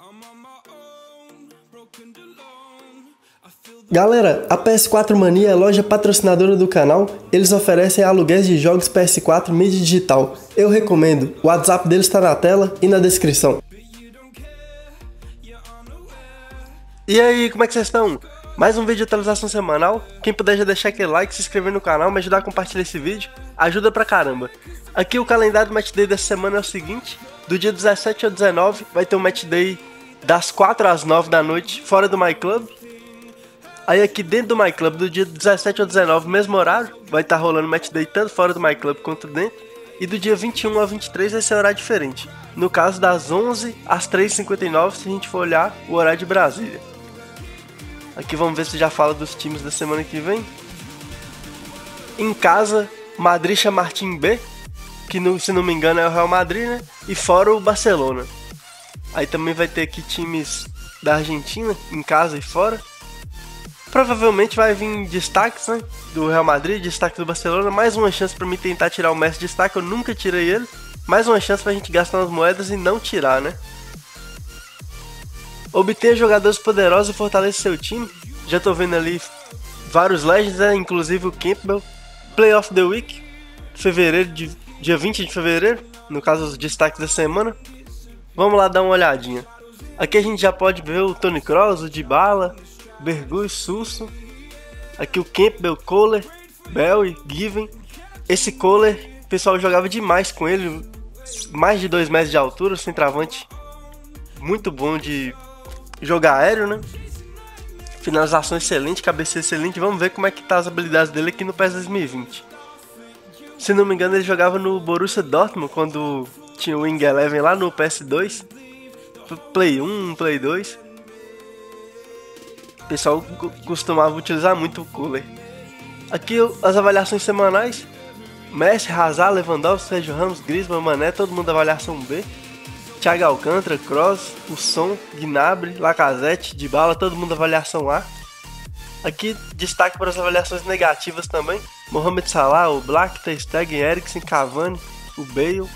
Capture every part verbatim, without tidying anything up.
Galera, a P S quatro Mania é loja patrocinadora do canal. Eles oferecem aluguéis de jogos P S quatro mídia digital. Eu recomendo, o WhatsApp deles está na tela e na descrição. E aí, como é que vocês estão? Mais um vídeo de atualização semanal. Quem puder já deixar aquele like, se inscrever no canal, me ajudar a compartilhar esse vídeo, ajuda pra caramba. Aqui o calendário do Match Day dessa semana é o seguinte: do dia dezessete ao dezenove vai ter um Match Day das quatro às nove da noite fora do My Club. Aí aqui dentro do My Club, do dia dezessete ao dezenove, mesmo horário, vai estar rolando Match Day tanto fora do My Club quanto dentro. E do dia vinte e um ao vinte e três vai ser horário diferente. No caso das onze às três e cinquenta e nove, se a gente for olhar o horário de Brasília. Aqui vamos ver se já fala dos times da semana que vem. Em casa, Madrid Chamartim B, que no, se não me engano é o Real Madrid, né? E fora o Barcelona. Aí também vai ter aqui times da Argentina, em casa e fora. Provavelmente vai vir destaques, né, do Real Madrid, destaque do Barcelona. Mais uma chance para mim tentar tirar o Messi de destaque, eu nunca tirei ele. Mais uma chance pra gente gastar umas moedas e não tirar, né? Obtenha jogadores poderosos e fortaleça seu time. Já tô vendo ali vários Legends, né, inclusive o Campbell. Play of the Week, fevereiro, de, dia vinte de fevereiro, no caso os destaques da semana. Vamos lá dar uma olhadinha. Aqui a gente já pode ver o Toni Kroos, o Dybala, Berghuis, Suso. Aqui o Campbell, Kohler, Bell e Given. Esse Kohler, o pessoal jogava demais com ele. Mais de dois metros de altura, centroavante muito bom de jogar aéreo, né? Finalização excelente, cabeceio excelente. Vamos ver como é que tá as habilidades dele aqui no P E S dois mil e vinte. Se não me engano, ele jogava no Borussia Dortmund quando tinha o Wing Eleven lá no P S dois. Play um, Play dois. O pessoal costumava utilizar muito o Kohler. Aqui as avaliações semanais: Messi, Hazard, Lewandowski, Sérgio Ramos, Griezmann, Mané, todo mundo avaliação B. Thiago Alcântara, Kroos, Husson, Gnabry, Lacazette, Dybala, todo mundo avaliação A. Aqui destaque para as avaliações negativas também: Mohamed Salah, o Black, Ter Stegen, Eriksen, Cavani, o Bale.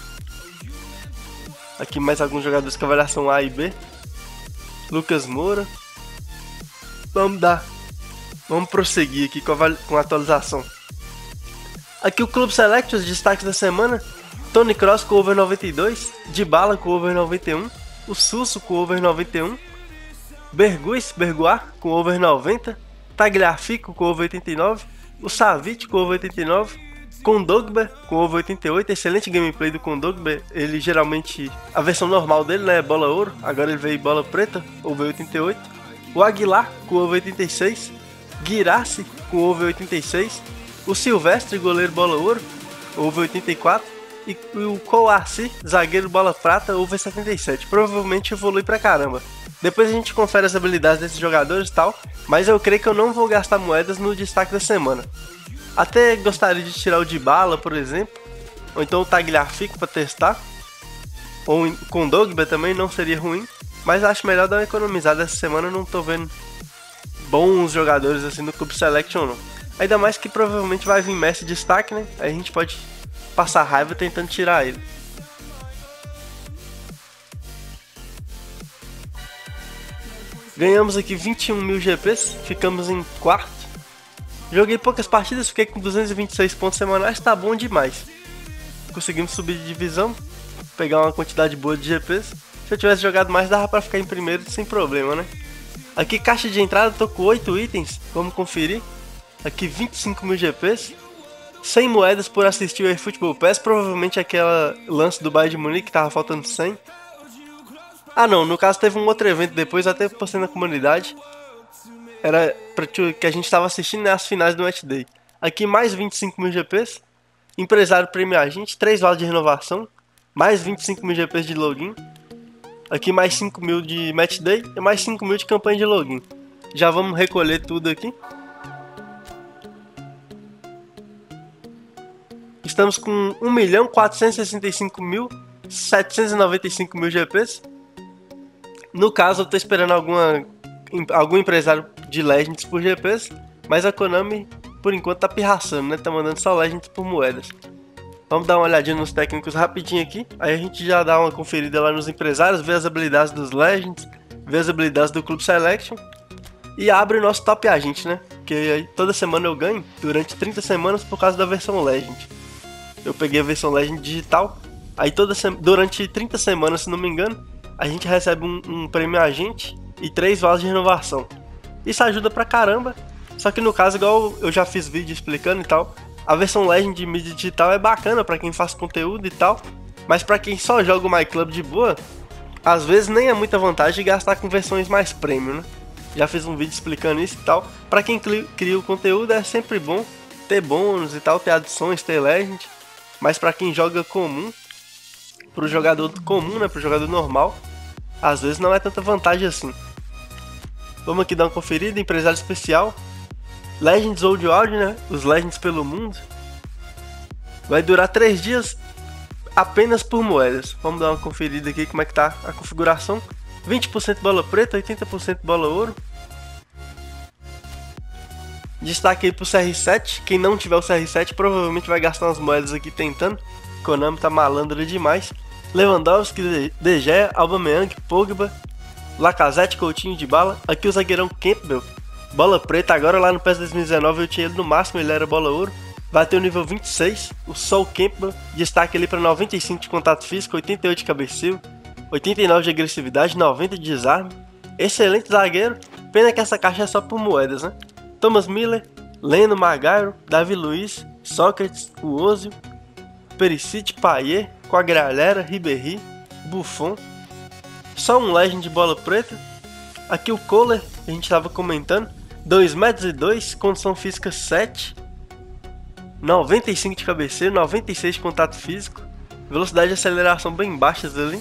Aqui mais alguns jogadores com avaliação A e B. Lucas Moura. Vamos dar, vamos prosseguir aqui com a, com a atualização. Aqui o Clube Select, os destaques da semana: Toni Kroos com over noventa e dois, Dybala com over noventa e um, o Suso com over noventa e um, Berghuis, Berghuis com over noventa, Tagliafico com over oitenta e nove, o Savic com over oitenta e nove, Kondogbia com over oitenta e oito, excelente gameplay do Kondogbia. Ele geralmente, a versão normal dele, né, é bola ouro, agora ele veio bola preta, over oitenta e oito. O Aguilar com over oitenta e seis, Guirassy com over oitenta e seis, o Silvestre, goleiro bola ouro, over oitenta e quatro, e o Kouassi, zagueiro bola prata, over setenta e sete. Provavelmente evolui pra caramba. Depois a gente confere as habilidades desses jogadores e tal, mas eu creio que eu não vou gastar moedas no destaque da semana. Até gostaria de tirar o Dybala, por exemplo, ou então o Tagliafico pra testar, ou o Kondogbia também não seria ruim. Mas acho melhor dar uma economizada essa semana, eu não tô vendo bons jogadores assim no Clube Selection não. Ainda mais que provavelmente vai vir Messi de destaque, né? Aí a gente pode passar raiva tentando tirar ele. Ganhamos aqui vinte e um mil G Ps, ficamos em quarto. Joguei poucas partidas, fiquei com duzentos e vinte e seis pontos semanais, tá bom demais. Conseguimos subir de divisão, pegar uma quantidade boa de G Ps. Se eu tivesse jogado mais, dava pra ficar em primeiro sem problema, né? Aqui caixa de entrada, tô com oito itens, vamos conferir. Aqui vinte e cinco mil G Ps, cem moedas por assistir o eFootball Pass, provavelmente aquela lance do Bayern de Munique que tava faltando cem. Ah não, no caso teve um outro evento depois, até postei na comunidade. Era pra que a gente tava assistindo, né, as finais do Match Day. Aqui mais vinte e cinco mil G Ps, empresário premia a gente, três vales de renovação, mais vinte e cinco mil G Ps de login. Aqui mais cinco mil de Match Day e mais cinco mil de campanha de login. Já vamos recolher tudo aqui. Estamos com um milhão quatrocentos e sessenta e cinco mil setecentos e noventa e cinco mil G Ps. No caso eu estou esperando alguma, algum empresário de Legends por G Ps, mas a Konami por enquanto tá pirraçando, né? Tá mandando só Legends por moedas. Vamos dar uma olhadinha nos técnicos rapidinho aqui. Aí a gente já dá uma conferida lá nos empresários, vê as habilidades dos Legends, vê as habilidades do Club Selection e abre o nosso Top Agent, né? Porque aí toda semana eu ganho durante trinta semanas por causa da versão Legend. Eu peguei a versão Legend digital, aí toda se... durante trinta semanas, se não me engano, a gente recebe um, um prêmio agente e três vasos de renovação. Isso ajuda pra caramba, só que no caso, igual eu já fiz vídeo explicando e tal, a versão Legend de mídia digital é bacana pra quem faz conteúdo e tal, mas pra quem só joga o MyClub de boa, às vezes nem é muita vantagem de gastar com versões mais premium, né? Já fiz um vídeo explicando isso e tal. Pra quem cria o conteúdo é sempre bom ter bônus e tal, ter adições, ter Legend, mas pra quem joga comum, pro jogador comum, né, pro jogador normal, às vezes não é tanta vantagem assim. Vamos aqui dar uma conferida, empresário especial, Legends Old World, né, os Legends pelo mundo. Vai durar três dias apenas por moedas. Vamos dar uma conferida aqui como é que tá a configuração. vinte por cento bola preta, oitenta por cento bola ouro. Destaque aí pro C R sete, quem não tiver o C R sete provavelmente vai gastar umas moedas aqui tentando. Konami tá malandro demais. Lewandowski, De Gea, Aubameyang, Pogba, Lacazette, Coutinho, Dybala. Aqui o zagueirão Campbell, bola preta. Agora lá no P E S dois mil e dezenove eu tinha ele no máximo, ele era bola ouro. Vai ter o nível vinte e seis, o Sol Campbell. Destaque ali para noventa e cinco de contato físico, oitenta e oito de cabeceio, oitenta e nove de agressividade, noventa de desarme. Excelente zagueiro, pena que essa caixa é só por moedas, né? Thomas Miller, Leno, Maguire, Davi Luiz, Sócrates, Ozil, Perisic, Payet, Quagliarella, Ribéry, Buffon. Só um Legend de bola preta. Aqui o Kohler, que a gente estava comentando, dois metros e dois, condição física sete, noventa e cinco de cabeceio, noventa e seis de contato físico, velocidade de aceleração bem baixas ali.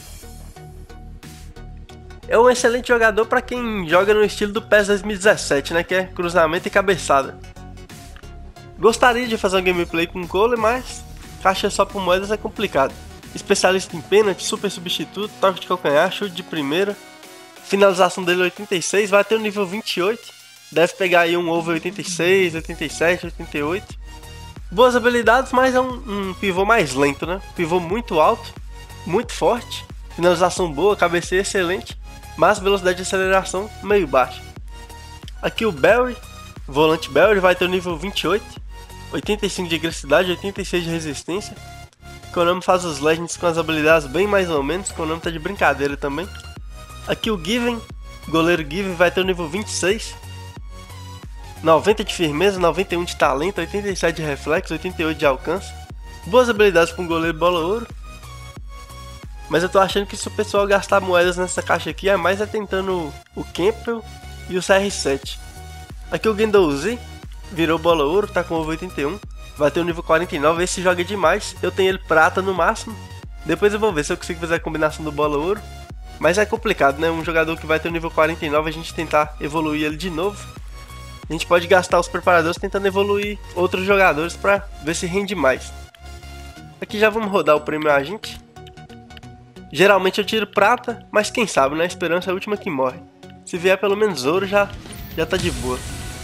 É um excelente jogador para quem joga no estilo do P E S dois mil e dezessete, né, que é cruzamento e cabeçada. Gostaria de fazer um gameplay com o Kohler, mas caixa só por moedas é complicado. Especialista em pênalti, super substituto, toque de calcanhar, chute de primeira. Finalização dele oitenta e seis, vai ter o nível vinte e oito. Deve pegar aí um over oitenta e seis, oitenta e sete, oitenta e oito. Boas habilidades, mas é um, um pivô mais lento, né? Pivô muito alto, muito forte. Finalização boa, cabeceio excelente, mas velocidade de aceleração meio baixa. Aqui o Barry, volante Barry, vai ter o nível vinte e oito. oitenta e cinco de agressividade, oitenta e seis de resistência. Konami faz os Legends com as habilidades bem mais ou menos. Konami tá de brincadeira também. Aqui o Given, goleiro Given, vai ter o nível vinte e seis. noventa de firmeza, noventa e um de talento, oitenta e sete de reflexo, oitenta e oito de alcance. Boas habilidades para um goleiro bola ouro. Mas eu tô achando que se o pessoal gastar moedas nessa caixa aqui, é mais é tentando o Campbell e o C R sete. Aqui o Guendouzi, virou bola ouro, tá com over oitenta e um. Vai ter o nível quarenta e nove, esse joga demais. Eu tenho ele prata no máximo. Depois eu vou ver se eu consigo fazer a combinação do bola ouro. Mas é complicado, né? Um jogador que vai ter o nível quarenta e nove, a gente tentar evoluir ele de novo. A gente pode gastar os preparadores tentando evoluir outros jogadores pra ver se rende mais. Aqui já vamos rodar o prêmio agente. Geralmente eu tiro prata, mas quem sabe, né? A esperança é a última que morre. Se vier pelo menos ouro, já, já tá de boa.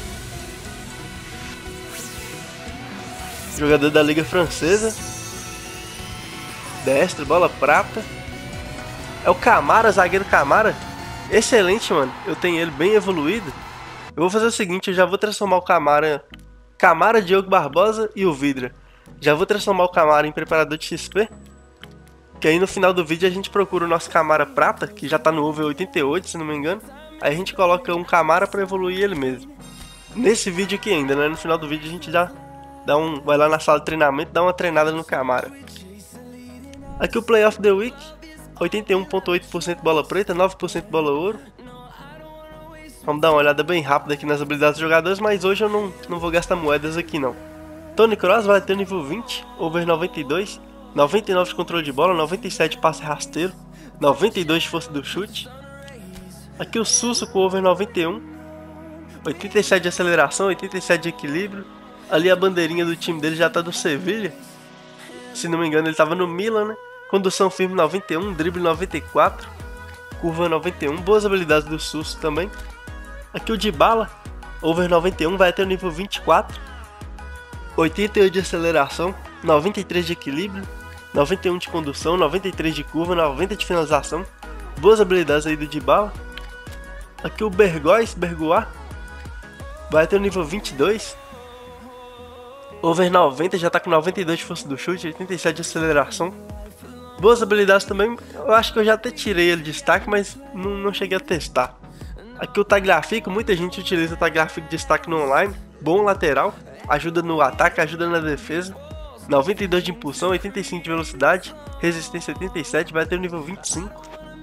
Jogador da Liga Francesa. Destro, bola prata. É o Camara, zagueiro Camara. Excelente, mano. Eu tenho ele bem evoluído. Eu vou fazer o seguinte, eu já vou transformar o Camara... Camara, Diogo Barbosa e o Vidra. Já vou transformar o Camara em preparador de X P. Que aí no final do vídeo a gente procura o nosso Camara prata, que já tá no over oitenta e oito, se não me engano. Aí a gente coloca um Camara pra evoluir ele mesmo. Nesse vídeo aqui ainda, né? No final do vídeo a gente já dá um, vai lá na sala de treinamento e dá uma treinada no Camara. Aqui o Play of the Week. oitenta e um vírgula oito por cento bola preta, nove por cento bola ouro. Vamos dar uma olhada bem rápida aqui nas habilidades dos jogadores, mas hoje eu não, não vou gastar moedas aqui não. Toni Kroos vai ter nível vinte, over noventa e dois, noventa e nove de controle de bola, noventa e sete de passe rasteiro, noventa e dois de força do chute. Aqui o Susso com over noventa e um, oitenta e sete de aceleração, oitenta e sete de equilíbrio. Ali a bandeirinha do time dele já tá do Sevilha. Se não me engano ele estava no Milan, né? Condução firme noventa e um, drible noventa e quatro, curva noventa e um, boas habilidades do Susso também. Aqui o Dybala, over noventa e um, vai até o nível vinte e quatro, oitenta e oito de aceleração, noventa e três de equilíbrio, noventa e um de condução, noventa e três de curva, noventa de finalização. Boas habilidades aí do Dybala. Aqui o Bergois, Bergois, vai ter o nível vinte e dois. Over noventa, já tá com noventa e dois de força do chute, oitenta e sete de aceleração. Boas habilidades também, eu acho que eu já até tirei ele de destaque, mas não, não cheguei a testar. Aqui o Tagliafico, muita gente utiliza o Tagliafico de destaque no online. Bom lateral, ajuda no ataque, ajuda na defesa. noventa e dois de impulsão, oitenta e cinco de velocidade, resistência oitenta e sete, vai ter o nível vinte e cinco.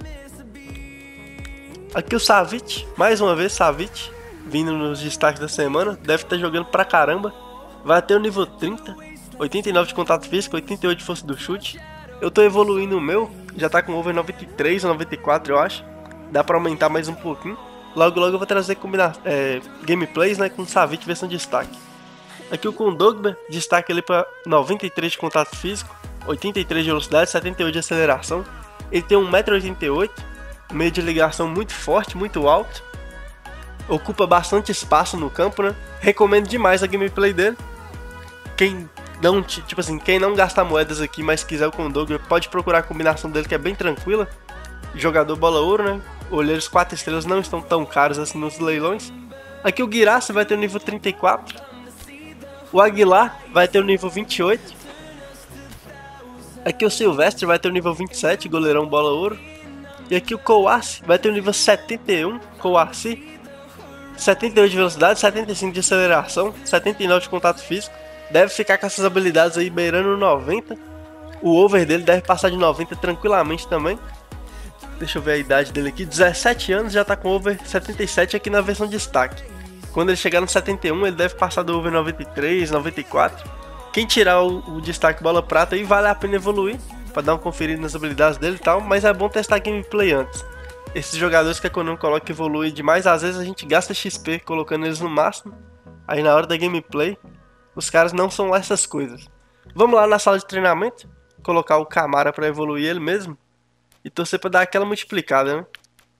Aqui o Savic, mais uma vez Savic, vindo nos destaques da semana, deve estar jogando pra caramba. Vai ter o nível trinta, oitenta e nove de contato físico, oitenta e oito de força do chute. Eu tô evoluindo o meu, já tá com over noventa e três ou noventa e quatro, eu acho. Dá pra aumentar mais um pouquinho. Logo logo eu vou trazer combina é, gameplays, né, com Savic versão de destaque. Aqui o Kondogbia, destaque ele para noventa e três de contato físico, oitenta e três de velocidade, setenta e oito de aceleração. Ele tem um metro e oitenta e oito, meio de ligação muito forte, muito alto. Ocupa bastante espaço no campo, né? Recomendo demais a gameplay dele. Quem não, tipo assim, quem não gasta moedas aqui, mas quiser o Kondogbia, pode procurar a combinação dele, que é bem tranquila. Jogador bola ouro, né? Olheiros quatro estrelas não estão tão caros assim nos leilões. Aqui o Guirassy vai ter o nível trinta e quatro. O Aguilar vai ter o nível vinte e oito. Aqui o Silvestre vai ter o nível vinte e sete, goleirão bola ouro. E aqui o Kouassi vai ter o nível setenta e um, Kouassi. setenta e oito de velocidade, setenta e cinco de aceleração, setenta e nove de contato físico. Deve ficar com essas habilidades aí beirando noventa. O over dele deve passar de noventa tranquilamente também. Deixa eu ver a idade dele aqui, dezessete anos, já tá com over setenta e sete aqui na versão de destaque. Quando ele chegar no setenta e um, ele deve passar do over noventa e três, noventa e quatro. Quem tirar o, o destaque bola prata aí vale a pena evoluir, para dar uma conferida nas habilidades dele e tal, mas é bom testar gameplay antes. Esses jogadores que a Konami coloca que evoluem demais, às vezes a gente gasta X P colocando eles no máximo, aí na hora da gameplay, os caras não são lá essas coisas. Vamos lá na sala de treinamento, colocar o Camara para evoluir ele mesmo, e torcer para dar aquela multiplicada, né?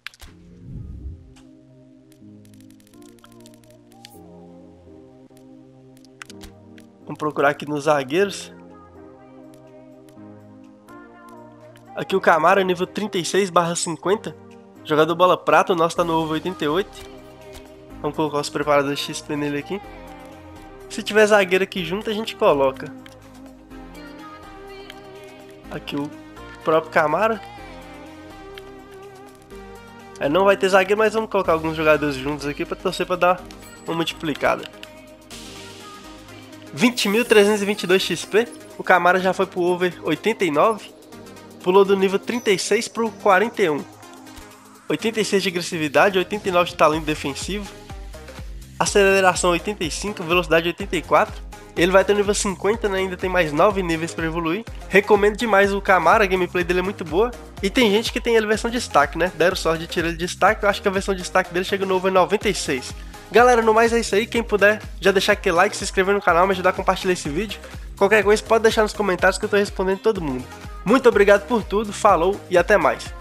Vamos procurar aqui nos zagueiros. Aqui o Camara, nível trinta e seis barra cinquenta. Jogador bola prata, o nosso tá no over oitenta e oito. Vamos colocar os preparadores X P nele aqui. Se tiver zagueiro aqui junto, a gente coloca. Aqui o próprio Camara. É, não vai ter zagueiro, mas vamos colocar alguns jogadores juntos aqui para torcer para dar uma multiplicada. vinte mil trezentos e vinte e dois X P. O Camara já foi pro over oitenta e nove. Pulou do nível trinta e seis pro quarenta e um. oitenta e seis de agressividade, oitenta e nove de talento defensivo. Aceleração oitenta e cinco, velocidade oitenta e quatro. Ele vai ter nível cinquenta, né? Ainda tem mais nove níveis para evoluir. Recomendo demais o Camara, a gameplay dele é muito boa. E tem gente que tem ele versão de destaque, né? Deram sorte de tirar ele de destaque, eu acho que a versão de destaque dele chega no over noventa e seis. Galera, no mais é isso aí. Quem puder, já deixar aquele like, se inscrever no canal, me ajudar a compartilhar esse vídeo. Qualquer coisa pode deixar nos comentários que eu tô respondendo todo mundo. Muito obrigado por tudo, falou e até mais.